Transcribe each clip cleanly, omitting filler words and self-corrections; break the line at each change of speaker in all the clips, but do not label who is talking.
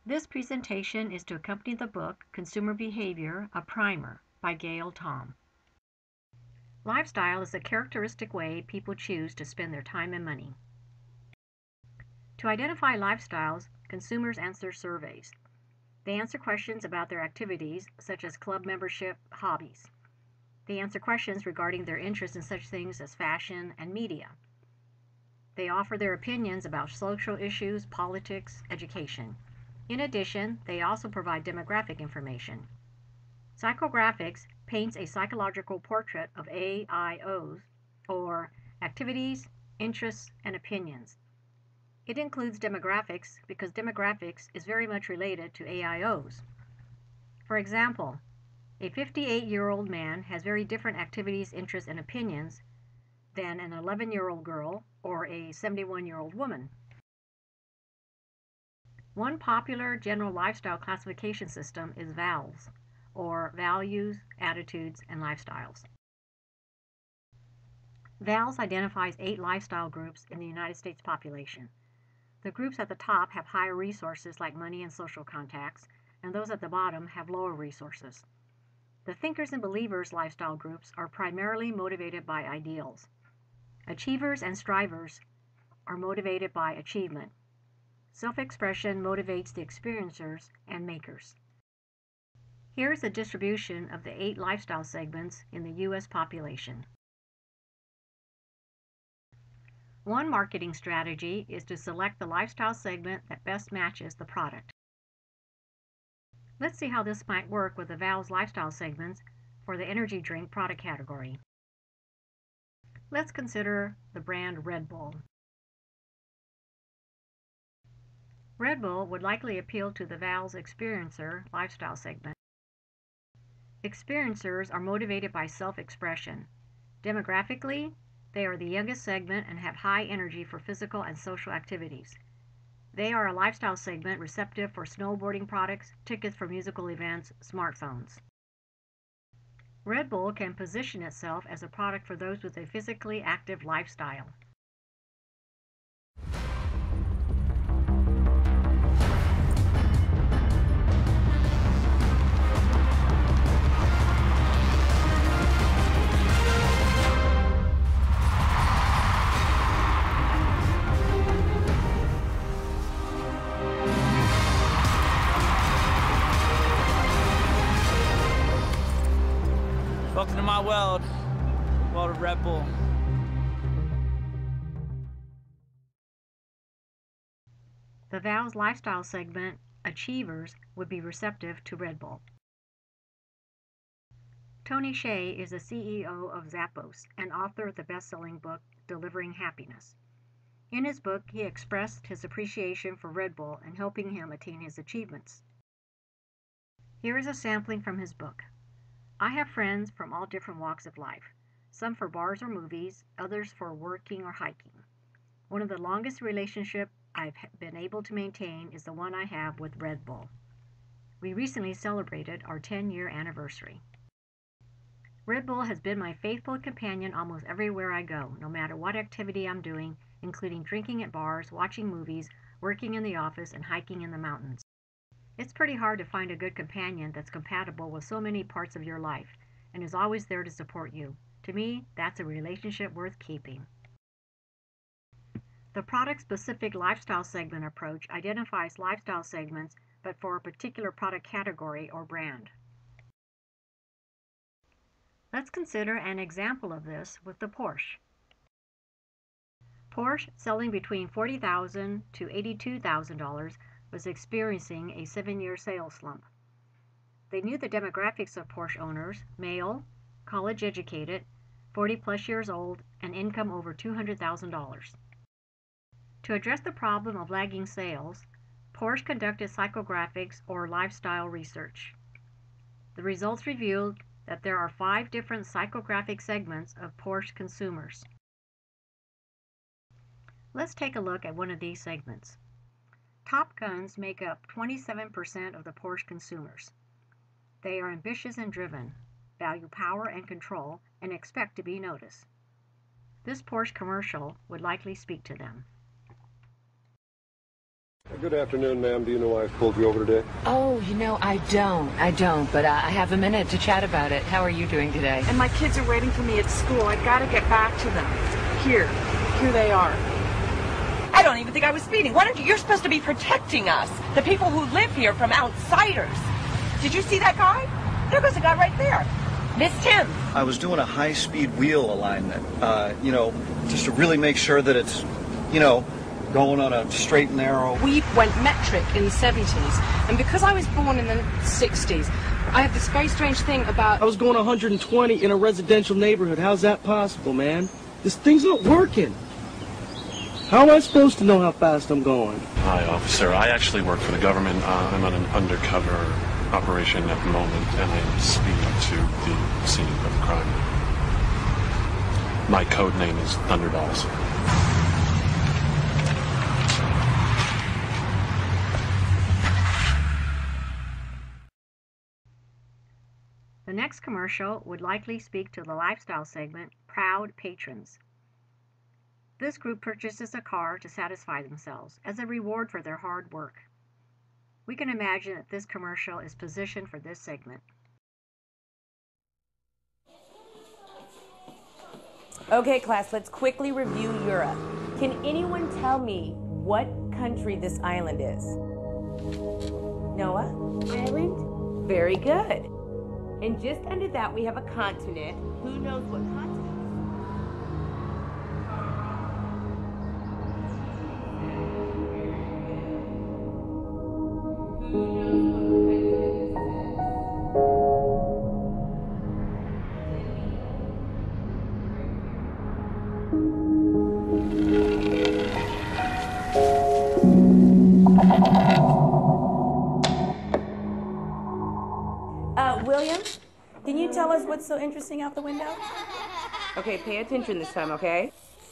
This presentation is to accompany the book Consumer Behavior, a Primer by Gail Tom. Lifestyle is a characteristic way people choose to spend their time and money. To identify lifestyles, consumers answer surveys. They answer questions about their activities, such as club membership, hobbies. They answer questions regarding their interest in such things as fashion and media. They offer their opinions about social issues, politics, education. In addition, they also provide demographic information. Psychographics paints a psychological portrait of AIOs, or activities, interests, and opinions. It includes demographics because demographics is very much related to AIOs. For example, a 58-year-old man has very different activities, interests, and opinions than an 11-year-old girl or a 71-year-old woman. One popular general lifestyle classification system is VALS, or Values, Attitudes, and Lifestyles. VALS identifies 8 lifestyle groups in the United States population. The groups at the top have higher resources like money and social contacts, and those at the bottom have lower resources. The Thinkers and Believers lifestyle groups are primarily motivated by ideals. Achievers and Strivers are motivated by achievement. Self-expression motivates the experiencers and makers. Here is a distribution of the 8 lifestyle segments in the U.S. population. One marketing strategy is to select the lifestyle segment that best matches the product. Let's see how this might work with the VALS lifestyle segments for the energy drink product category. Let's consider the brand Red Bull. Red Bull would likely appeal to the VALS experiencer lifestyle segment. Experiencers are motivated by self-expression. Demographically, they are the youngest segment and have high energy for physical and social activities. They are a lifestyle segment receptive for snowboarding products, tickets for musical events, smartphones. Red Bull can position itself as a product for those with a physically active lifestyle.
Welcome to my world of Red Bull.
The VALS lifestyle segment, Achievers, would be receptive to Red Bull. Tony Hsieh is the CEO of Zappos and author of the best-selling book, Delivering Happiness. In his book, he expressed his appreciation for Red Bull and helping him attain his achievements. Here is a sampling from his book. I have friends from all different walks of life, some for bars or movies, others for working or hiking. One of the longest relationships I've been able to maintain is the one I have with Red Bull. We recently celebrated our 10-year anniversary. Red Bull has been my faithful companion almost everywhere I go, no matter what activity I'm doing, including drinking at bars, watching movies, working in the office, and hiking in the mountains. It's pretty hard to find a good companion that's compatible with so many parts of your life and is always there to support you. To me, that's a relationship worth keeping. The product-specific lifestyle segment approach identifies lifestyle segments, but for a particular product category or brand. Let's consider an example of this with the Porsche. Porsche, selling between $40,000 to $82,000, was experiencing a 7-year sales slump. They knew the demographics of Porsche owners: male, college educated, 40+ years old, and income over $200,000. To address the problem of lagging sales, Porsche conducted psychographics or lifestyle research. The results revealed that there are 5 different psychographic segments of Porsche consumers. Let's take a look at one of these segments. Top Guns make up 27% of the Porsche consumers. They are ambitious and driven, value power and control, and expect to be noticed. This Porsche commercial would likely speak to them.
Good afternoon, ma'am. Do you know why I pulled you over today?
Oh, I don't, but I have a minute to chat about it. How are you doing today?
And my kids are waiting for me at school. I've got to get back to them. Here they are.
I don't even think I was speeding. You're supposed to be protecting us, the people who live here, from outsiders. Did you see that guy? There goes a guy right there. Missed him.
I was doing a high-speed wheel alignment, just to really make sure that it's, going on a straight and narrow.
We went metric in the 70s, and because I was born in the 60s, I have this very strange thing about...
I was going 120 in a residential neighborhood. How's that possible, man? This thing's not working. How am I supposed to know how fast I'm going?
Hi, officer. I actually work for the government. I'm on an undercover operation at the moment, and I'm speeding to the scene of the crime. My code name is Thunderballs.
The next commercial would likely speak to the lifestyle segment, Proud Patrons. This group purchases a car to satisfy themselves as a reward for their hard work. We can imagine that this commercial is positioned for this segment.
Okay, class, let's quickly review Europe. Can anyone tell me what country this island is? Noah?
Ireland.
Very good. And just under that, we have a continent. Who knows what continent? William, can you tell us what's so interesting out the window? Okay, pay attention this time, okay?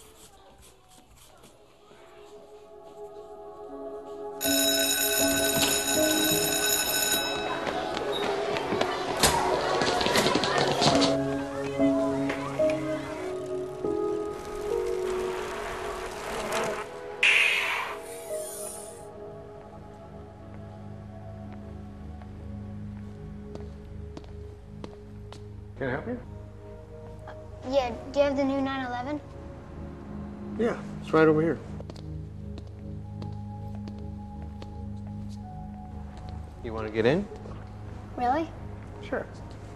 Can I help you?
Yeah, do you have the new 911?
Yeah, it's right over here. You want to get in?
Really?
Sure.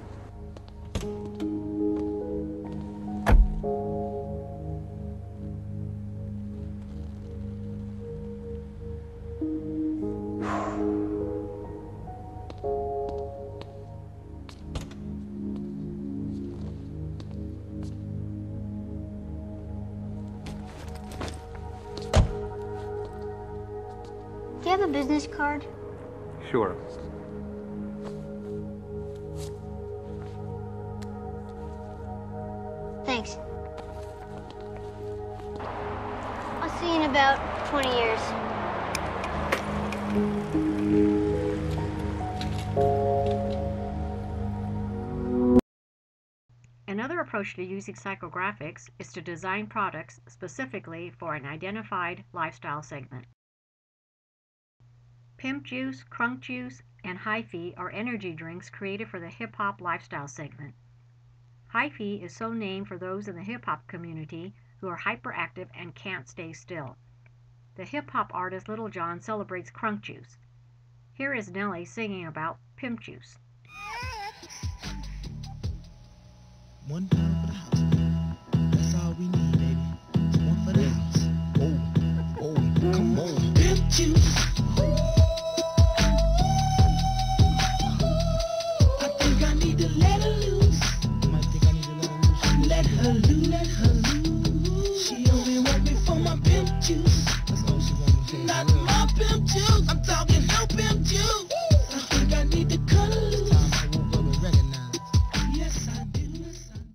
Do you have a business card?
Sure.
Thanks. I'll see you in about 20 years.
Another approach to using psychographics is to design products specifically for an identified lifestyle segment. Pimp Juice, Crunk Juice, and Hi-Fi are energy drinks created for the hip-hop lifestyle segment. Hi-Fi is so named for those in the hip-hop community who are hyperactive and can't stay still. The hip-hop artist Little John celebrates Crunk Juice. Here is Nelly singing about Pimp Juice.
One time for the house. That's all we need, baby. One for the house. Oh, come on. Pimp Juice. Let her loose. You might think I need to let her loose. Let her loose, let her loose. She only want me for my pimp juice. That's all she wants me. Not my pimp juice. I'm talking her pimp juice. I think I need to cut her loose. Time I woke up and recognized. Yes, I do. Yes, I do.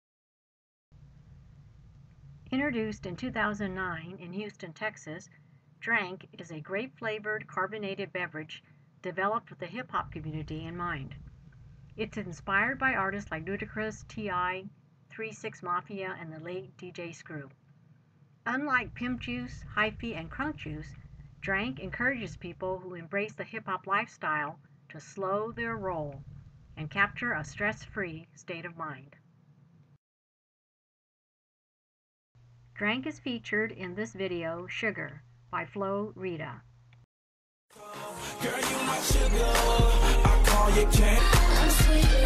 Introduced in 2009 in Houston, Texas, Drank is a grape-flavored carbonated beverage developed with the hip-hop community in mind. It's inspired by artists like Ludacris, T.I., 3 6 Mafia, and the late DJ Screw. Unlike Pimp Juice, Hi-Fi, and Crunk Juice, Drank encourages people who embrace the hip-hop lifestyle to slow their roll and capture a stress-free state of mind. Drank is featured in this video, Sugar, by Flo Rida.
Girl, you my sugar, I call you Ken. I'm sweet.